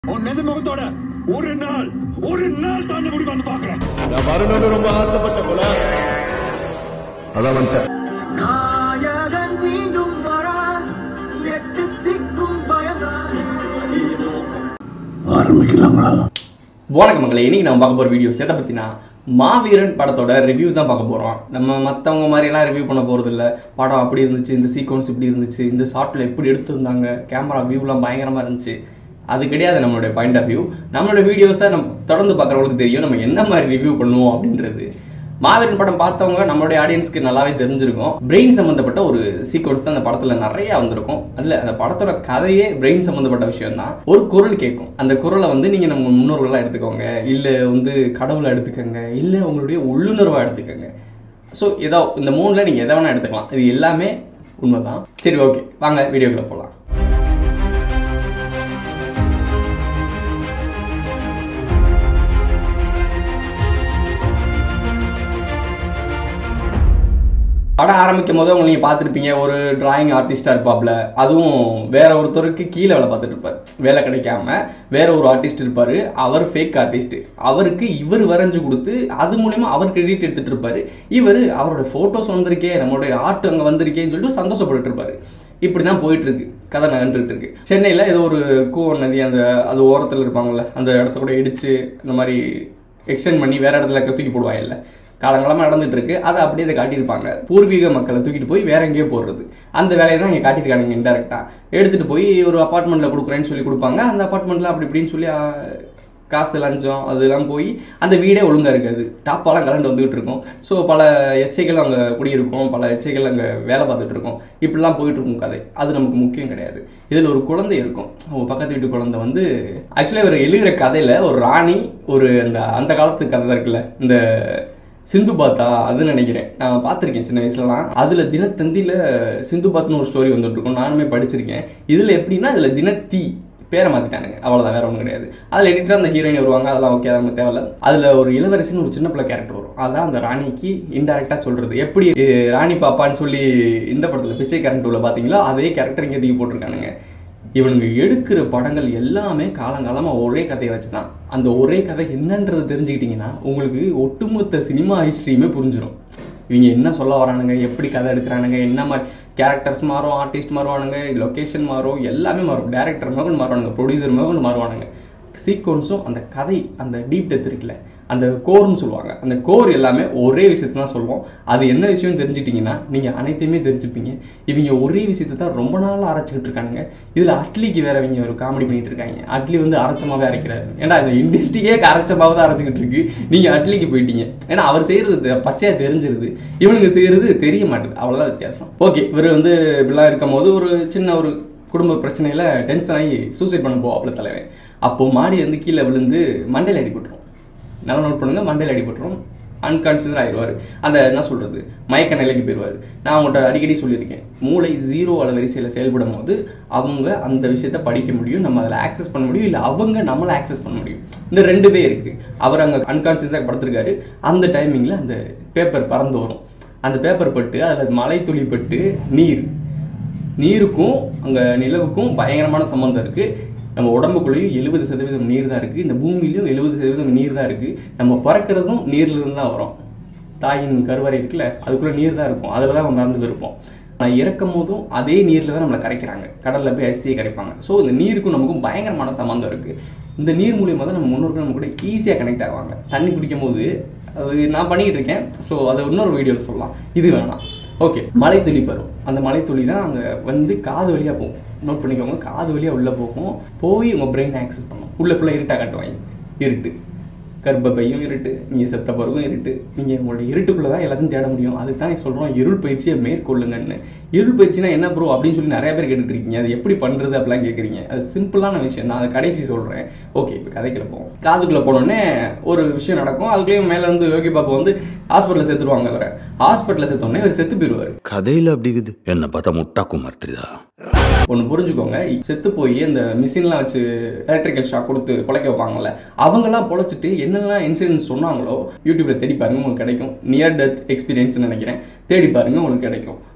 உன் நிஜ முகத்தோட ஒரு நாள் தாண்ட முடியுமான்னு பாக்குறேன். நான் வரணும்னு ரொம்ப ஆசைப்பட்ட போல அதான் வந்துட்டேன். ஆரம்பிக்கலாங்களா? வணக்கம் மக்களே, இன்னைக்கு நம்ம பார்க்க போகிற வீடியோஸ் எதை பற்றினா மாவீரன் படத்தோட ரிவ்யூ தான் பார்க்க போகிறோம். நம்ம மற்றவங்க மாதிரிலாம் ரிவ்யூ பண்ண போகிறது இல்லை. படம் அப்படி இருந்துச்சு, இந்த சீக்வன்ஸ் இப்படி இருந்துச்சு, இந்த ஷாட்டில் எப்படி எடுத்துருந்தாங்க, கேமரா வியூலாம் பயங்கரமாக இருந்துச்சு, அது கிடையாது நம்மளுடைய பாயிண்ட் ஆஃப் வியூ. நம்மளோட வீடியோஸை நம்ம தொடர்ந்து பார்க்குறவங்களுக்கு தெரியும் நம்ம என்ன மாதிரி ரிவ்யூ பண்ணுவோம் அப்படின்றது. மாவீரன் படம் பார்த்தவங்க நம்மளுடைய ஆடியன்ஸ்க்கு நல்லாவே தெரிஞ்சிருக்கும். பிரெயின் சம்மந்தப்பட்ட ஒரு சீக்வன்ஸ் தான் அந்த படத்தில் நிறைய வந்திருக்கும். அதில் அந்த படத்தோட கதையே பிரெயின் சம்மந்தப்பட்ட விஷயம் தான். ஒரு குரல் கேட்கும், அந்த குரலை நீங்கள் நம்ம முன்னோர்களாக எடுத்துக்கோங்க, இல்லை கடவுளை எடுத்துக்கோங்க, இல்லை உங்களுடைய உள்ளுணர்வாக எடுத்துக்கோங்க. ஸோ ஏதோ இந்த மூணில் நீங்கள் எதை வேணால் எடுத்துக்கலாம். இது எல்லாமே உண்மை தான். சரி, ஓகே, வாங்க வீடியோக்குள்ளே போகலாம். படம் ஆரம்பிக்கும் போது நீங்கள் பார்த்துருப்பீங்க, ஒரு டிராயிங் ஆர்டிஸ்டாக இருப்பாப்ல, அதுவும் வேற ஒருத்தருக்கு கீழே வேலை பார்த்துட்டு இருப்பார். வேலை கிடைக்காம வேற ஒரு ஆர்டிஸ்ட் இருப்பார், அவர் ஃபேக் ஆர்டிஸ்ட். அவருக்கு இவர் வரைஞ்சு கொடுத்து அது மூலமா அவர் கிரெடிட் எடுத்துட்டு இருப்பாரு. இவர் அவரோட ஃபோட்டோஸ் வந்திருக்கே, நம்மளுடைய ஆர்ட் அங்கே வந்திருக்கேன்னு சொல்லிட்டு சந்தோஷப்பட்டு இருப்பாரு. இப்படி தான் போயிட்டு இருக்கு, கதை நகர்ந்துட்டு இருக்கு. சென்னையில் ஏதோ ஒரு கூவன் நதி அது ஓரத்தில் இருப்பாங்கல்ல, அந்த இடத்த கூட இடிச்சு இந்த மாதிரி எக்ஸ்டெண்ட் பண்ணி வேற இடத்துல தூக்கி போடுவாங்க இல்லை, காலங்காலமாக நடந்துட்டு இருக்கு. அதை அப்படியே இதை காட்டியிருப்பாங்க. பூர்வீக மக்களை தூக்கிட்டு போய் வேற எங்கேயோ போடுறது, அந்த வேலையை தான் இங்கே காட்டியிருக்காங்க. இன்டெரக்டாக எடுத்துகிட்டு போய் ஒரு அப்பார்ட்மெண்ட்டில் கொடுக்குறேன்னு சொல்லி கொடுப்பாங்க. அந்த அப்பார்ட்மெண்ட்டில் அப்படி இப்படின்னு சொல்லி காசு லஞ்சம் அதெல்லாம் போய் அந்த வீடே ஒழுங்காக இருக்காது, டாப்பாலாம் கலண்டு வந்துகிட்டு இருக்கும். ஸோ பல எச்சைகள் அங்கே குடியிருக்கும், பல எச்சைகள் அங்கே வேலை பார்த்துட்டு இருக்கும். இப்படிலாம் போயிட்டு இருக்கும் கதை. அது நமக்கு முக்கியம் கிடையாது. இதில் ஒரு குழந்தை இருக்கும், பக்கத்து வீட்டு குழந்தை ஆக்சுவலாக இவர் எழுதுகிற கதையில் ஒரு ராணி, ஒரு அந்த காலத்து கதை இருக்குல்ல, இந்த சிந்து பாத்தா அது நினைக்கிறேன், நான் பார்த்துருக்கேன் சின்ன வயசுலலாம். அதில் தினத்தந்தியில் சிந்து பாத்துன்னு ஒரு ஸ்டோரி வந்துட்டு இருக்கும், நானுமே படிச்சிருக்கேன். இதில் எப்படின்னா இதில் தினத்தி பேரை மாற்றிட்டானுங்க, அவ்வளோதான், வேற ஒன்றும் கிடையாது. அதில் எடிட்டராக அந்த ஹீரோயின் வருவாங்க, அதெல்லாம் ஓகே, நமக்கு தேவையில்ல. அதில் ஒரு இளவரசின்னு ஒரு சின்ன பிள்ளை கேரக்டர் வரும். அதான் அந்த ராணிக்கு இன்டெரக்டாக சொல்கிறது. எப்படி ராணி பாப்பான்னு சொல்லி இந்த படத்தில் பிச்சைக்காரன் 2ல பார்த்தீங்களோ அதே கேரக்டர் இங்கே தூக்கி போட்டிருக்கானுங்க. இவனுங்க எடுக்கிற படங்கள் எல்லாமே காலங்காலமாக ஒரே கதையை வச்சு தான். அந்த ஒரே கதை என்னன்றது தெரிஞ்சுக்கிட்டிங்கன்னா உங்களுக்கு ஒட்டுமொத்த சினிமா ஹிஸ்ட்ரியுமே புரிஞ்சிடும். இவங்க என்ன சொல்ல வரானுங்க, எப்படி கதை எடுக்கிறானுங்க, என்ன மாதிரி கேரக்டர்ஸ் மாறும், ஆர்டிஸ்ட் மாறுவானுங்க, லொக்கேஷன் மாறும், எல்லாமே மாறும். டேரக்டர் மகன் மாறுவானுங்க, ப்ரொடியூசர் மகன் மாறுவானுங்க. சீக்வன்ஸும் அந்த கதை, அந்த டீப் டெப்த் இருக்குல்ல, அந்த கோர்னு சொல்லுவாங்க, அந்த கோர் எல்லாமே ஒரே விஷயத்தை தான் சொல்லுவோம். அது என்ன விஷயம் தெரிஞ்சுக்கிட்டிங்கன்னா நீங்கள் அனைத்தையுமே தெரிஞ்சுப்பீங்க. இவங்க ஒரே விஷயத்தை தான் ரொம்ப நாளாக அரைச்சிக்கிட்டு இருக்கானுங்க. இதில் அட்லிக்கு வேற இவங்க ஒரு காமெடி பண்ணிட்டு இருக்காங்க. அட்லி அரைச்சமாகவே அரைக்கிறாரு. ஏன்னா இந்த இண்டஸ்ட்ரியே அரைச்சமாக தான் அரைச்சிக்கிட்டு இருக்கு. நீங்கள் அட்லிக்கு போயிட்டீங்க. ஏன்னா அவர் செய்கிறது பச்சையாக தெரிஞ்சிருது, இவனுங்க செய்கிறது தெரிய மாட்டேது, அவ்வளோதான் வித்தியாசம். ஓகே, இவர் இப்படிலாம் இருக்கும் போது ஒரு சின்ன ஒரு குடும்ப பிரச்சனையில் டென்ஷன் ஆகி சூசைட் பண்ண போவாப்ல தலைவன். அப்போது மாடி கீழே விழுந்து மண்டையில் அடிபட்டுரும். நல்லா நோட் பண்ணுங்க, மண்டையில் அடிபட்டுரும், அன்கான்சியஸ் ஆயிடுவார். அந்த என்ன சொல்கிறது, மயக்க நிலைக்கு போயிடுவார். நான் அவங்கள்ட்ட அடிக்கடி சொல்லியிருக்கேன், மூளை 0 அளவரிசையில் செயல்படும் போது அவங்க அந்த விஷயத்த படிக்க முடியும், நம்ம அதில் ஆக்சஸ் பண்ண முடியும், இல்லை அவங்க நம்மளை ஆக்சஸ் பண்ண முடியும். இந்த 2 வே இருக்குது. அவர் அங்கே அன்கான்சியஸாக படுத்திருக்காரு. அந்த டைமிங்கில் அந்த பேப்பர் பறந்து வரும். அந்த பேப்பர் பட்டு அதில் மழை துளி பட்டு நீருக்கும் அங்கே நிலவுக்கும் பயங்கரமான சம்மந்தம் இருக்குது. நம்ம உடம்புக்குள்ளேயும் 70% நீர் தான் இருக்குது, இந்த பூமியிலையும் 70% நீர் தான் இருக்குது. நம்ம பறக்கிறதும் நீர்லேருந்து தான் வரும். தாயின் கருவறை இருக்குல்ல, அதுக்குள்ளே நீர் தான் இருக்கும், அதில் தான் நம்ம மறந்து இருப்போம். நான் இறக்கும் போதும் அதே நீரில் தான் நம்மளை கரைக்கிறாங்க, கடலில் போய் அரிசியை கரைப்பாங்க. ஸோ இந்த நீருக்கும் நமக்கும் பயங்கரமான சம்மந்தம் இருக்குது. இந்த நீர் மூலியமாக தான் நம்ம முன்னோர்கள் நம்ம கூட ஈஸியாக கனெக்ட் ஆவாங்க. தண்ணி குடிக்கும் போது அது நான் பண்ணிக்கிட்டு இருக்கேன். ஸோ அதை இன்னொரு வீடியோவில் சொல்லலாம், இது வேணாம். ஓகே, மழை துளி வரும். அந்த மழை துளி தான் அங்கே காது வழியாக போகும். நோட் பண்ணிக்கோங்க, காது வழியாக உள்ளே போய் உங்கள் பிரெயின் ஆக்சஸ் பண்ணும். உள்ளே ஃபுல்லாக இருட்டாக காட்டுவாங்க. இருட்டு, கர்ப்பப்பையும் இருட்டு, நீங்கள் செத்த பிறகும் இருட்டு. நீங்கள் உங்களோட இருட்டுக்குள்ளே தான் எல்லாத்தையும் தேட முடியும். அதுக்கு தான் சொல்கிறோம் இருள் பயிற்சியை மேற்கொள்ளுங்கன்னு. இருள் பயிற்சினா என்ன ப்ரோ அப்படின்னு சொல்லி நிறைய பேர் கேட்டுட்டு இருக்கீங்க. அது எப்படி பண்ணுறது அப்படிலாம் கேட்குறீங்க. அது சிம்பிளான விஷயம். நான் அதை கடைசி சொல்கிறேன். ஓகே, இப்போ கதைக்குள்ள போவோம். காதுக்குள்ளே போனோடனே ஒரு விஷயம் நடக்கும். அதுக்குள்ளேயும் மேலே யோகி பாப்பா ஹாஸ்பிட்டலில் சேர்த்துருவாங்க. அவரை ஹாஸ்பிட்டலில் சேர்த்தோடனே அவர் செத்து போயிடுவார். கதையில் அப்படிங்குது. என்ன பார்த்தா முட்டா குமார்த்திதா. ஒன்று புரிஞ்சுக்கோங்க, செத்து போய் அந்த மிஷின்லாம் வச்சு எலக்ட்ரிக்கல் ஷாக் கொடுத்து பொழைக்க வைப்பாங்கல்ல, அவங்கெல்லாம் பொழைச்சிட்டு என்னெல்லாம் இன்சிடென்ட்ஸ் சொன்னாங்களோ யூடியூப்ல தேடி பாருங்க, உங்களுக்கு கிடைக்கும். நியர் டெத் எக்ஸ்பீரியன்ஸ் நினைக்கிறேன், தேடி பாருங்க, உங்களுக்கு கிடைக்கும்.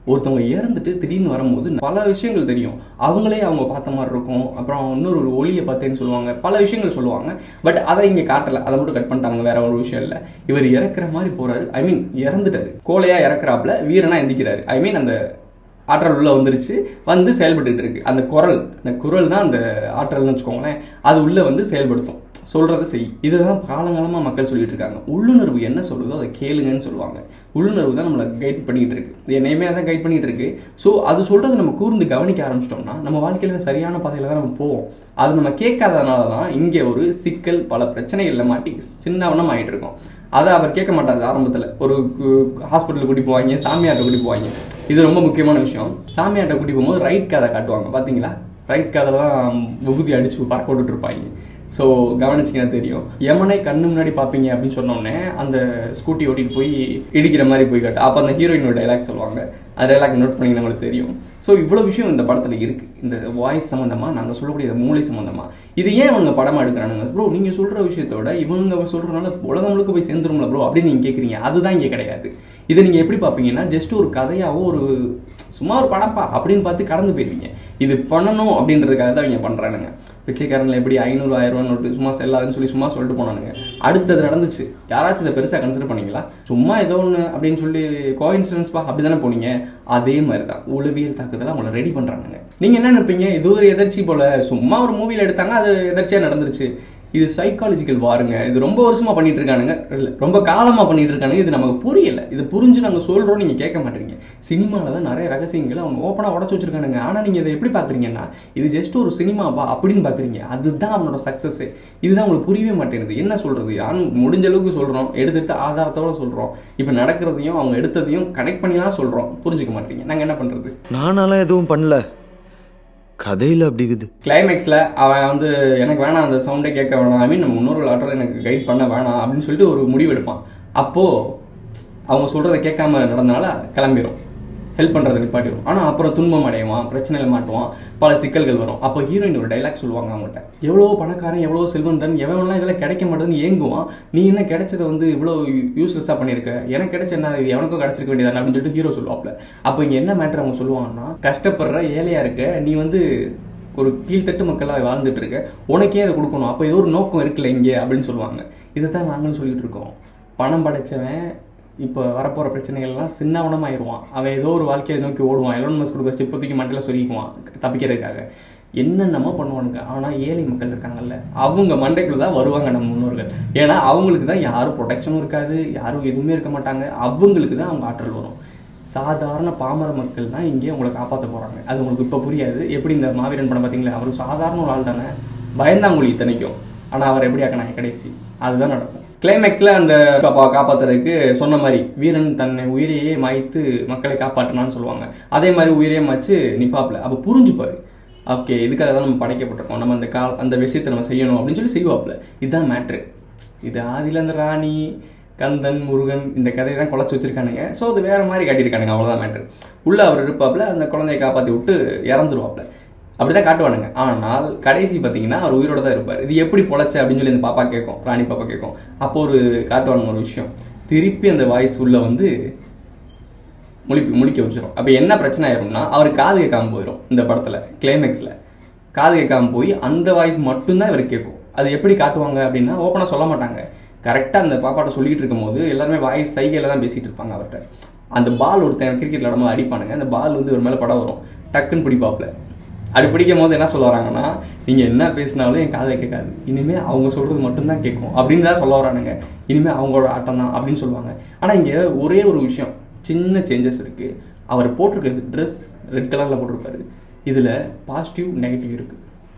ஒருத்தவங்க இறந்துட்டு திடீர்னு வரும்போது பல விஷயங்கள் தெரியும். அவங்களே அவங்க பார்த்த மாதிரி இருக்கும். அப்புறம் இன்னொரு ஒரு ஒளியை பார்த்தேன்னு சொல்லுவாங்க, பல விஷயங்கள் சொல்லுவாங்க. பட் அதை இங்கே காட்டலை, அதை மட்டும் கட் பண்ணிட்டாங்க. வேற ஒரு விஷயம் இல்லை. இவர் இறக்குற மாதிரி போறாரு, ஐ மீன் இறந்துட்டாரு, கோலையா இறக்குறாப்புல வீரனா எந்திக்கிறாரு. ஐ மீன் அந்த ஆற்றல் உள்ள வந்துருச்சு, வந்து செயல்பட்டு இருக்கு. அந்த குரல் தான் அந்த ஆற்றல்னு வச்சுக்கோங்களேன். அது உள்ள வந்து செயல்படுத்தும், சொல்றதை செய். இதுதான் காலங்காலமாக மக்கள் சொல்லிட்டு இருக்காங்க. உள்ளுணர்வு என்ன சொல்லுதோ அதை கேளுங்கன்னு சொல்லுவாங்க. உள்ளுணர்வு தான் நம்மளை கைட் பண்ணிட்டு இருக்கு, என்னையுமே தான் கைட் பண்ணிட்டு இருக்கு. ஸோ அது சொல்றதை நம்ம கூர்ந்து கவனிக்க ஆரம்பிச்சிட்டோம்னா நம்ம வாழ்க்கையில் சரியான பாதையில் தான் நம்ம போவோம். அது நம்ம கேட்காதனால தான் இங்கே ஒரு சிக்கல், பல பிரச்சனைகளில் மாட்டி சின்னவனம் ஆகிட்டு இருக்கோம். அதை அவர் கேட்க மாட்டார். ஆரம்பத்தில் ஒரு ஹாஸ்பிட்டலுக்கு கூட்டி போவாங்க, சாமியார்ட்ட கூட்டி போவாங்க. இது ரொம்ப முக்கியமான விஷயம். சாமியார்ட்ட கூட்டி போகும்போது ரைட் காதை காட்டுவாங்க, பார்த்தீங்களா? ரைட் காதை தான் விபூதி அடிச்சு பறக்க விட்டுட்டு இருப்பாங்க. ஸோ கவனிச்சிங்கன்னா தெரியும். யமனை கண்ணு முன்னாடி பார்ப்பீங்க அப்படின்னு சொன்னோடனே அந்த ஸ்கூட்டி ஓட்டிட்டு போய் இடிக்கிற மாதிரி போய் காட்டு. அப்போ அந்த ஹீரோயினோட டைலாக் சொல்லுவாங்க, அந்த டைலாக் நோட் பண்ணி நம்மளுக்கு தெரியும். ஸோ இவ்வளோ விஷயம் இந்த படத்தில் இருக்குது. இந்த வாய்ஸ் சம்மந்தமாக, நாங்கள் சொல்லக்கூடிய மூளை சம்மந்தமாக. இது ஏன் இவங்க படமாக எடுக்கிறானுங்க ப்ரோ? நீங்கள் சொல்கிற விஷயத்தோட இவங்க சொல்கிறனால உலகம் முழுக்க போய் சேர்ந்துரும்ல ப்ரோ அப்படின்னு நீங்கள் கேட்குறீங்க. அதுதான் இங்கே கிடையாது. இதை நீங்கள் எப்படி பார்ப்பீங்கன்னா, ஜஸ்ட் ஒரு கதையாகவும் ஒரு சும்மா ஒரு படப்பா அப்படின்னு பார்த்து கடந்து போயிருவீங்க. இது பண்ணணும் அப்படின்றதுக்காக தான் இவங்க பண்ணுறானுங்க. பிச்சைக்காரனில் எப்படி 500 1000 நோட்டு சும்மா செல்லாதுன்னு சும்மா சொல்லிட்டு போனானுங்க. அடுத்தது நடந்துச்சு, யாராச்சும் இதை பெருசாக கன்சிடர் பண்ணீங்களா? சும்மா ஏதோ ஒன்று அப்படின்னு சொல்லி கோஇன்சிடன்ஸ் பா அப்படி தானே போனீங்க. அதே மாதிரி தான் உளவியல் தாக்குதல் அவங்கள ரெடி பண்ணுறானுங்க. நீங்கள் என்ன நினைப்பீங்க, இது ஒரு எதர்ச்சி போல் சும்மா ஒரு மூவியில் எடுத்தாங்க, அது எதர்ச்சியாக நடந்துருச்சு. இது சைக்காலஜிக்கல் வாருங்க. இது ரொம்ப வருஷமாக பண்ணிட்டு இருக்கானுங்க, இல்லை ரொம்ப காலமாக பண்ணிட்டு இருக்கானுங்க. இது நமக்கு புரியலை. இது புரிஞ்சு நாங்கள் சொல்கிறோம், நீங்கள் கேட்க மாட்டீங்க. சினிமாவில் தான் நிறைய ரகசியங்களை அவங்க ஓப்பனாக உடச்சு வச்சிருக்கானுங்க. ஆனால் நீங்கள் இதை எப்படி பார்க்குறீங்கன்னா, இது ஜஸ்ட் ஒரு சினிமாவா அப்படின்னு பார்க்குறீங்க. அதுதான் அவனோட சக்ஸஸே. இதுதான் உங்களுக்கு புரியவே மாட்டேங்குது. என்ன சொல்கிறது, முடிஞ்ச அளவுக்கு சொல்கிறோம், எடுத்துட்டு ஆதாரத்தோடு சொல்கிறோம். இப்போ நடக்கிறதையும் அவங்க எடுத்ததையும் கனெக்ட் பண்ணிலாம் சொல்கிறோம், புரிஞ்சுக்க மாட்டீங்க. நாங்கள் என்ன பண்ணுறது? நானாலாம் எதுவும் பண்ணல, கதையில் அப்படிங்குது. கிளைமேக்ஸில் அவன் வந்து எனக்கு வேணாம், அந்த சவுண்டே கேட்க வேணாம், ஐ மீன் நம்ம முன்னோர்கள் ஆற்றல் எனக்கு கைட் பண்ண வேணாம் அப்படின்னு சொல்லிட்டு ஒரு முடிவு எடுப்பான். அப்போது அவங்க சொல்கிறத கேட்காம நடந்தனால கிளம்பிடும், ஹெல்ப் பண்ணுறது நிப்பாட்டிடும். ஆனால் அப்புறம் துன்பம் அடைவான், பிரச்சனையில் மாட்டுவான், பல சிக்கல்கள் வரும். அப்போ ஹீரோயின் ஒரு டைலாக் சொல்லுவாங்க அவங்ககிட்ட, எவ்வளோ பணக்காரன், எவ்வளோ செல்வந்தன், எவன்லாம் இதெல்லாம் கிடைக்க மாட்டேதுன்னு ஏங்குவான். நீ என்ன கிடைச்சதை வந்து இவ்வளோ யூஸ்லெஸ்ஸாக பண்ணியிருக்க, எனக்கு கிடைச்ச என்ன, இது எவனுக்கும் கிடச்சிருக்க வேண்டியதானே அப்படின்னு சொல்லிட்டு ஹீரோ சொல்லுவாப்ல. அப்போ இங்கே என்ன மேட்ரு அவங்க சொல்லுவாங்கன்னா, கஷ்டப்படுற ஏழையாக இருக்க நீ வந்து ஒரு கீழ்த்தட்டு மக்களாக வாழ்ந்துட்டு இருக்க, உனக்கே அதை கொடுக்கணும், அப்போ ஏதோ ஒரு நோக்கம் இருக்குல்ல இங்கே அப்படின்னு சொல்லுவாங்க. இதை தான் நாங்களும் சொல்லிட்டு இருக்கோம். பணம் படைச்சவன் இப்போ வரப்போகிற பிரச்சனைகள்லாம் சின்னவனமாயிருவான். அவன் ஏதோ ஒரு வாழ்க்கையை நோக்கி ஓடுவான். எலோன் மஸ்க் கொடுக்குற சிப்பத்துக்கு மண்டையில் சொல்லிக்குவான் தப்பிக்கிறதுக்காக, என்னென்னமோ பண்ணுவானுங்க. ஆனால் ஏழை மக்கள் இருக்காங்கல்ல, அவங்க மண்டைக்குள்ள தான் வருவாங்க நம்ம முன்னோர்கள். ஏன்னா அவங்களுக்கு தான் யாரும் ப்ரொடெக்ஷனும் இருக்காது, யாரும் எதுவுமே இருக்க மாட்டாங்க. அவங்களுக்கு தான் அவங்க ஆற்றல் வரும். சாதாரண பாமர மக்கள் தான் இங்கே உங்களை காப்பாற்ற போகிறாங்க. அது உங்களுக்கு இப்போ புரியாது. எப்படி இந்த மாவீரன் படம் பார்த்தீங்களா, அவர் சாதாரண ஒரு ஆள் தானே, பயந்தாங்குழி இத்தனைக்கும். ஆனால் அவர் எப்படி ஆக்கினாங்க கடைசி, அதுதான் நடக்கும். கிளைமேக்ஸில் அந்த காப்பாற்றுறதுக்கு சொன்ன மாதிரி வீரன் தன்னை உயிரையே மாய்த்து மக்களை காப்பாற்றினான்னு சொல்லுவாங்க. அதே மாதிரி உயிரையே மாய்ச்சு நிப்பாப்பில். அப்போ புரிஞ்சுப்பாரு, ஓகே இதுக்காக தான் நம்ம படைக்கப்பட்டிருக்கோம், நம்ம அந்த விஷயத்தை நம்ம செய்யணும் அப்படின்னு சொல்லி செய்வாப்பில். இதுதான் மேட்ரு. இது ஆதியில் அந்த ராணி, கந்தன், முருகன் இந்த கதையை தான் குழச்சி வச்சிருக்கானுங்க. ஸோ அது வேறு மாதிரி காட்டியிருக்கானுங்க, அவ்வளோதான் மேட்ரு. உள்ளே அவர் இருப்பாப்பில், அந்த குழந்தையை காப்பாற்றி விட்டு இறந்துருவாப்பில். அப்படி தான் காட்டுவானுங்க. ஆனால் கடைசி பார்த்தீங்கன்னா அவர் உயிரோட தான் இருப்பார். இது எப்படி பொழைச்ச அப்படின்னு சொல்லி இந்த பாப்பா கேட்கும், ராணி பாப்பா கேட்கும். அப்போ ஒரு காட்டுவானுங்க ஒரு விஷயம், திருப்பி அந்த வாய்ஸ் உள்ளே வந்து முழிக்க வச்சிடும். அப்போ என்ன பிரச்சனை ஆயிரும்னா, அவர் காது கேட்காம போயிடும். இந்த படத்தில் கிளைமேக்ஸில் காது கேட்காம போய் அந்த வாய்ஸ் மட்டும்தான் இவர் கேட்கும். அது எப்படி காட்டுவாங்க அப்படின்னா, ஓப்பனாக சொல்ல மாட்டாங்க. கரெக்டாக அந்த பாப்பாட்ட சொல்லிட்டு இருக்கும்போது எல்லாருமே வாய்ஸ் சைகையில் தான் பேசிகிட்டு இருப்பாங்க அவர்கிட்ட. அந்த பால் ஒருத்தன் கிரிக்கெட் விளாடும்போது அடிப்பானுங்க, அந்த பால் வந்து ஒரு மேலே படம் வரும், டக்குன்னு பிடிப்பாப்பில். அப்படி பிடிக்கும் போது என்ன சொல்ல வராங்கன்னா, நீங்கள் என்ன பேசினாலும் என் காதை கேட்காது, இனிமேல் அவங்க சொல்கிறது மட்டும்தான் கேட்கும் அப்படின்னு தான் சொல்ல வரானுங்க. இனிமேல் அவங்களோட ஆட்டம் தான் அப்படின்னு சொல்லுவாங்க. ஆனால் இங்கே ஒரே ஒரு விஷயம், சின்ன சேஞ்சஸ் இருக்குது. அவர் போட்டிருக்க ட்ரெஸ் ரெட் கலரில் போட்டிருப்பாரு. இதில் பாசிட்டிவ் நெகட்டிவ் இருக்குது.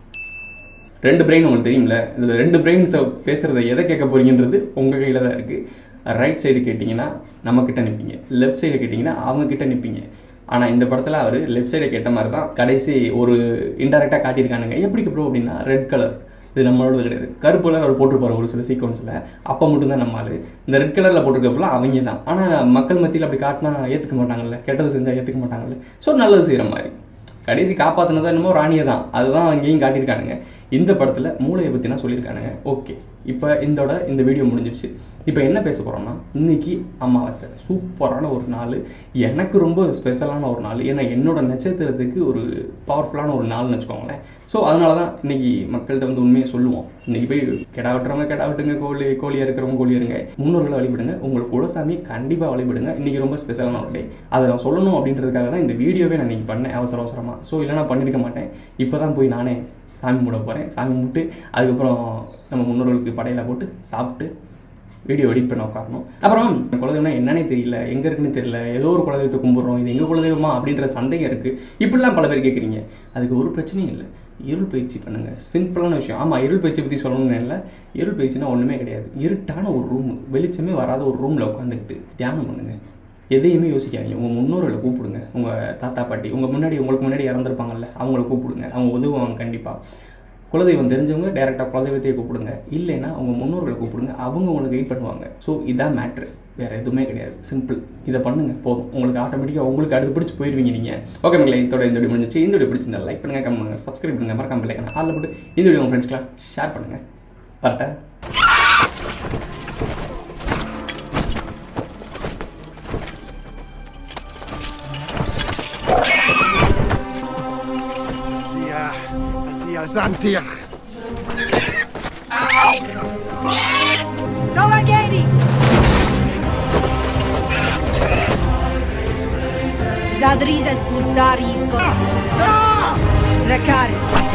2 பிரெயின் உங்களுக்கு தெரியும்ல, இதில் 2 பிரெயின்ஸை பேசுகிறத எதை கேட்க போறீங்கன்றது உங்கள் கையில் தான் இருக்குது. ரைட் சைடு கேட்டிங்கன்னா நம்மக்கிட்ட நிற்பீங்க, லெஃப்ட் சைடு கேட்டிங்கன்னா அவங்கக்கிட்ட நிற்பீங்க. ஆனால் இந்த படத்தில் அவர் லெஃப்ட் சைடை கேட்ட மாதிரி தான் கடைசி ஒரு இன்டெரக்டாக காட்டியிருக்கானுங்க. எப்படி ப்ரோ அப்படின்னா, ரெட் கலர் இது நம்மளோட கிடையாது, கருப்பு கலர் அவர் போட்டிருப்பார் ஒரு சில சீக்வன்ஸில், அப்போ மட்டும்தான் நம்ம ஆள். இந்த ரெட் கலரில் போட்டிருக்க ஃபுல்லாக அவங்க தான். ஆனால் மக்கள் மத்தியில் அப்படி காட்டினா ஏற்றுக்க மாட்டாங்கல்ல, கெட்டது செஞ்சால் ஏற்றுக்க மாட்டாங்கல்ல. ஸோ நல்லது செய்கிற மாதிரி கடைசி காப்பாற்றினதான் என்னமோ ராணியை தான், அதுதான் அங்கேயும் காட்டியிருக்கானுங்க. இந்த படத்தில் மூளையை பற்றினா சொல்லியிருக்கானுங்க. ஓகே, இப்போ இந்த வீடியோ முடிஞ்சிடுச்சு. இப்போ என்ன பேச போகிறோம்னா, இன்றைக்கி அமாவாசை, சூப்பரான ஒரு நாள், எனக்கு ரொம்ப ஸ்பெஷலான ஒரு நாள். ஏன்னா என்னோட நட்சத்திரத்துக்கு ஒரு பவர்ஃபுல்லான ஒரு நாள்னு வச்சுக்கோங்களேன். ஸோ அதனால தான் இன்றைக்கி மக்கள்கிட்ட வந்து உண்மையை சொல்லுவோம். இன்றைக்கி போய் கெடா வெட்டுறவங்க கெடா வெட்டுங்க, கோழியாக இருக்கிறவங்க கோழி இருங்க, முன்னோர்களை வழிபடுங்க, உங்களுக்கு குலசாமி கண்டிப்பாக வழிபடுங்க. இன்றைக்கி ரொம்ப ஸ்பெஷலான ஒரு டே, அதை நான் சொல்லணும் அப்படின்றதுக்காக தான் இந்த வீடியோவே நான் இன்றைக்கி பண்ணேன் அவசரமாக. ஸோ இல்லைனா பண்ணியிருக்க மாட்டேன். இப்போ தான் போய் நானே சாமி கும்பிட போகிறேன். சாமி கும்பிட்டு அதுக்கப்புறம் நம்ம முன்னோர்களுக்கு படையில் போட்டு சாப்பிட்டு வீடியோ எடிட் பண்ண உட்காரணும். அப்புறம் குலதெய்வம்னா என்னன்னே தெரியல, எங்கே இருக்குன்னு தெரியல, ஏதோ ஒரு குலதெய்வத்தை கும்பிட்றோம், இது எங்கள் குலதெய்வமா அப்படின்ற சந்தேகம் இருக்குது. இப்படிலாம் பல பேர் கேட்குறீங்க. அதுக்கு ஒரு பிரச்சனையும் இல்லை, இருள் பயிற்சி பண்ணுங்கள். சிம்பிளான விஷயம். ஆமாம், இருள் பயிற்சி பற்றி சொல்லணும்னு இல்லை. இருள் பயிற்சினா ஒன்றுமே கிடையாது. இருட்டான ஒரு ரூம், வெளிச்சமே வராத ஒரு ரூமில் உட்காந்துக்கிட்டு தியானம் பண்ணுங்கள். எதையுமே யோசிக்காதீங்க. உங்கள் முன்னோர்களை கூப்பிடுங்க. உங்கள் தாத்தா பாட்டி உங்களுக்கு முன்னாடி இறந்துருப்பாங்கல்ல, அவங்கள கூப்பிடுங்க. அவங்க உதவுவாங்க கண்டிப்பாக. குலதெய்வம் தெரிஞ்சவங்க டேரெக்டாக குலதெய்வத்தையே கூப்பிடுங்க. இல்லைன்னா அவங்க முன்னோர்களை கூப்பிடுங்க, அவங்க உங்களுக்கு கைட் பண்ணுவாங்க. ஸோ இதான் மேட்ரு, வேறு எதுவுமே கிடையாது. சிம்பிள். இதை பண்ணுங்கள் போதும், உங்களுக்கு ஆட்டோமேட்டிக்காக உங்களுக்கு அடுத்து பிடிச்சி போயிடுவீங்க நீங்கள். ஓகே மக்களே, இந்த வீடியோ முடிஞ்சிச்சு. இந்த வீடியோ பிடிச்சிருந்தா லைக் பண்ணுங்கள், கமெண்ட் பண்ணுங்கள், சப்ஸ்கிரைப் பண்ணுங்கள், மறக்காம பெல் ஐகானை ஆல்ல போட்டு இந்த வீடியோ உங்கள் ஃப்ரெண்ட்ஸ்க்குலாம் ஷேர் பண்ணுங்கள். வரட்டா? Santiago. Dove Gedis! Zadrizes Guzdaris. Dracaris.